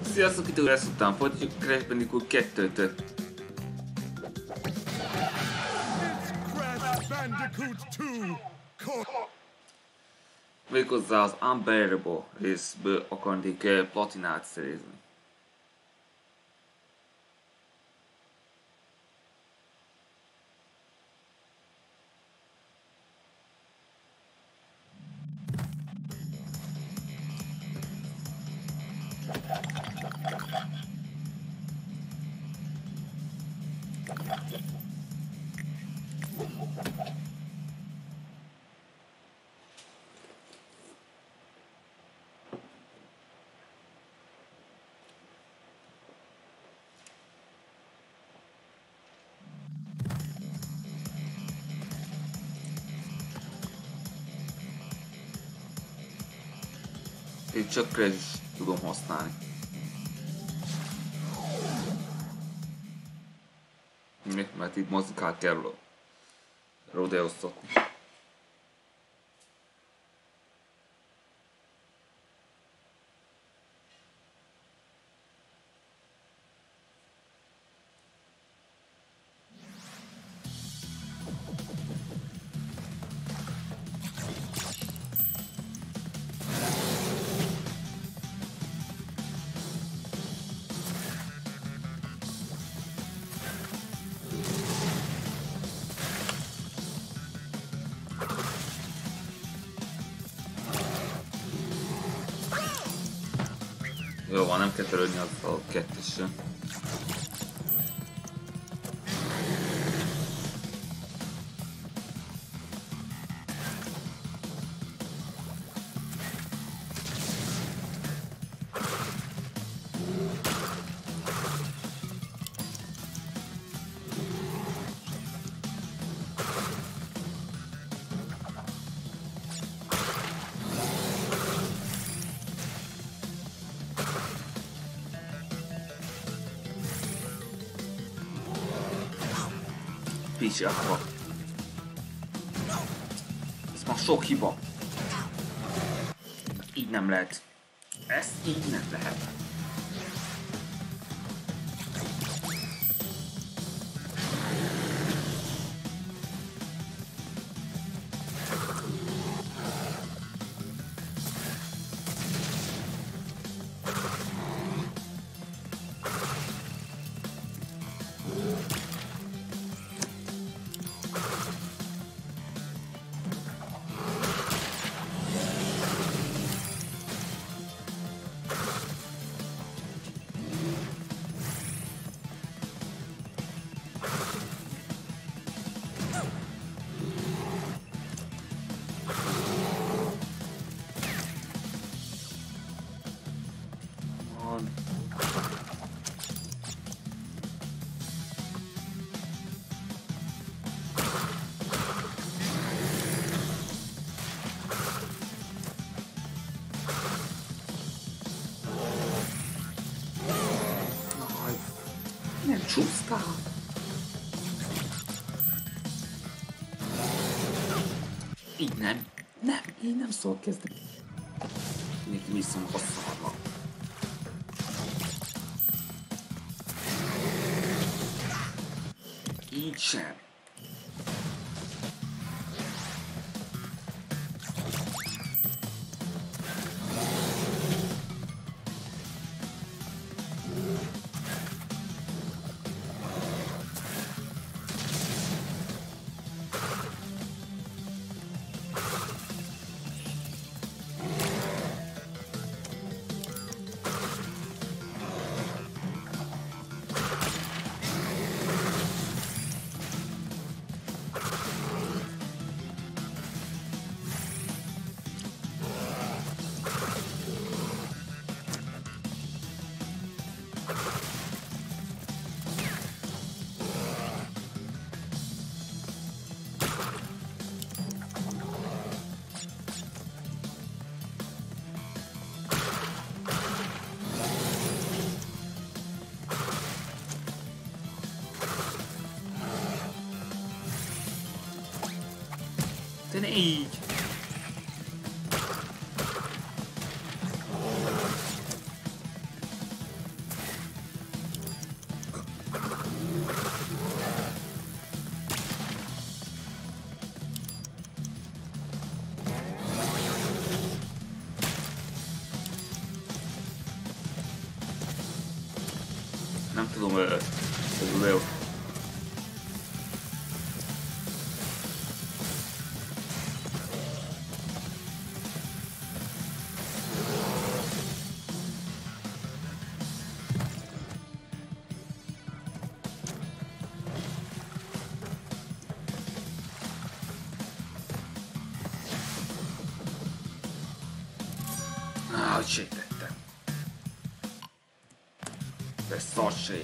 Sziasztok, itt újra után folytatjuk Crash Bandicoot 2-t. Méghozzá az Unbearable részből akarnék platinát szerezni. Én csak Crash is tudom használni. Mert itt mozikát kell rodeosztatni. Jó van, nem kell törődni az a kettősre. Picsába. Ez már sok hiba. Így nem lehet. Ezt így nem lehet. Nem csúszkál. Így nem. Nem, így nem szól kezdeni. Neki viszont a szarnak. Így sem. De ne így! tudo eu. Accidente. Questo c'è.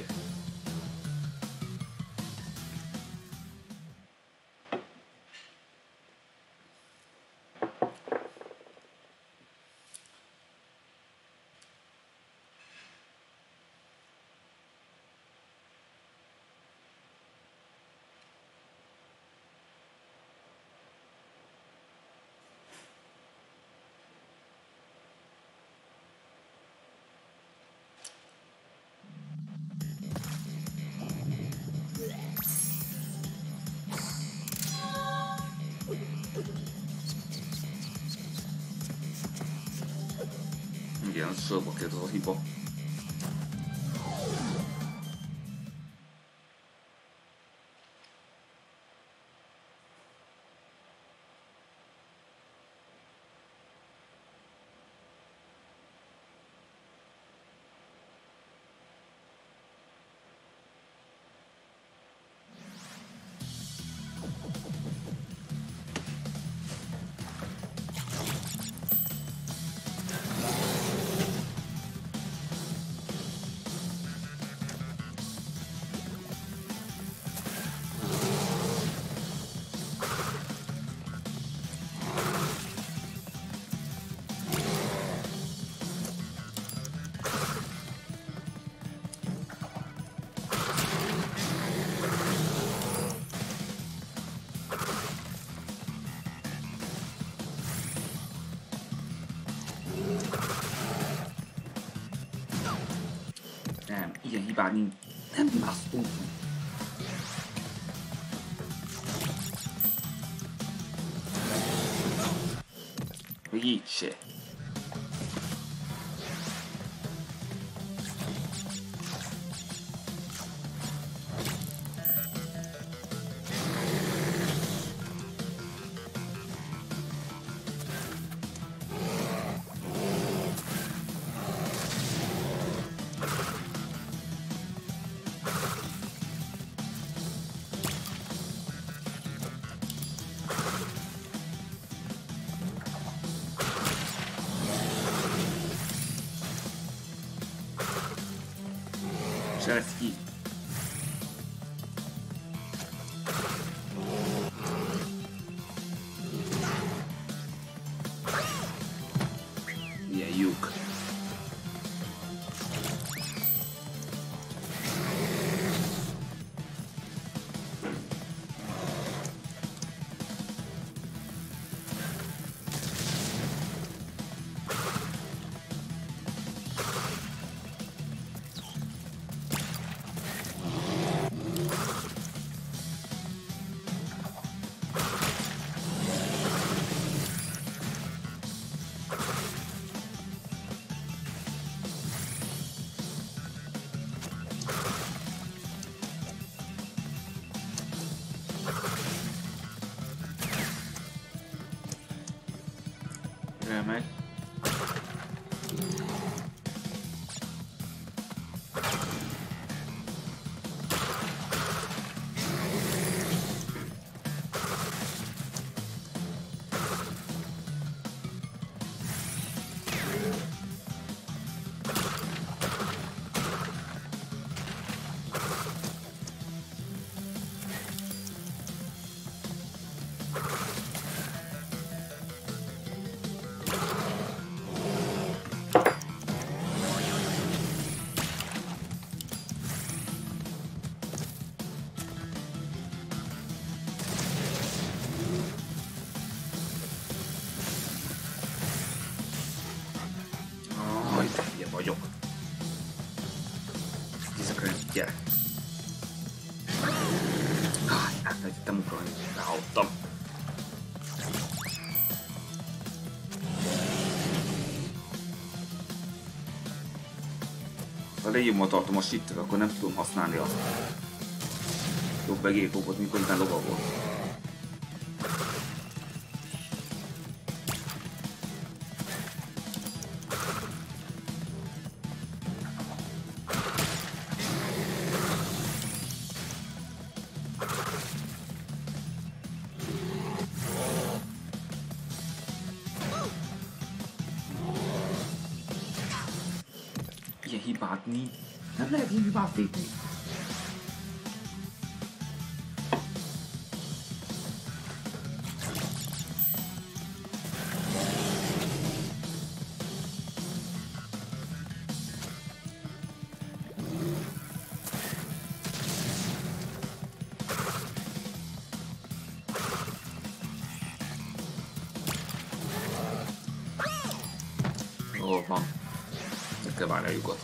颜色我给它一包。Nem, ilyen hibád nincs. Nem hibáztunk. Hogy így se. Cseleszki. Ilyen lyuk. Remek. leírva tartom a shittet, akkor nem tudom használni a jobb egérkókot, miközben lovagol. Ilyen hibát nincs. Nem lehet ilyen hibát tétni. Hol van? Meg kell várni a lyukat.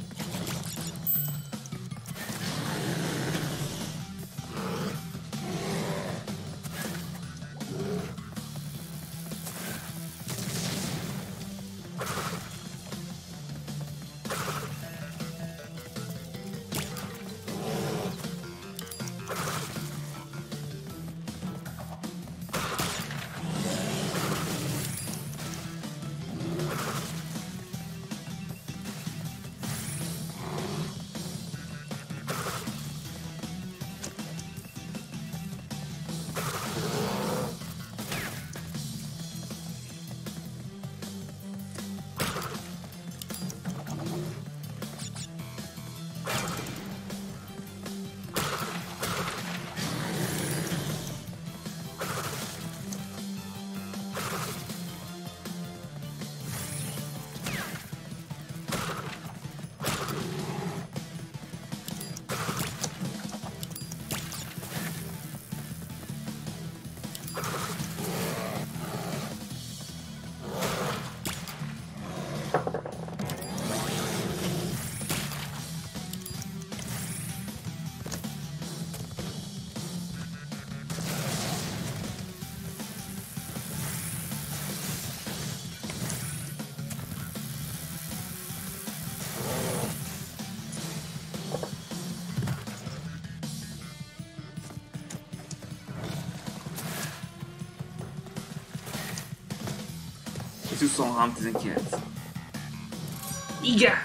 Ez 23-19. Igen!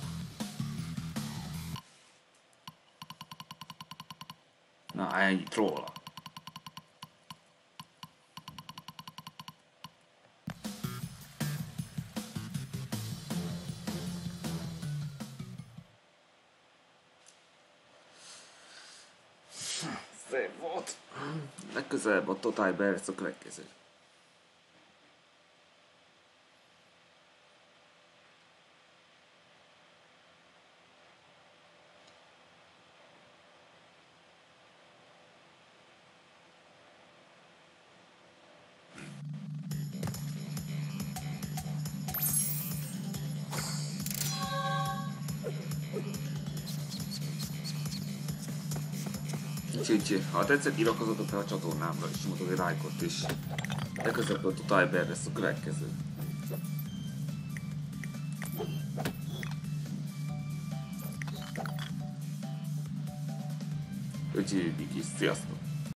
Na, ennyit róla. Szép volt. Legközelebb a Total Bear lesz a következő. Úgyhogy, ha tetszett, iratkozzatok fel a csatornámra, és nyomjatok egy lájkot is. Legközelebb a Total Bear lesz a következő. Úgyhogy, sziasztok!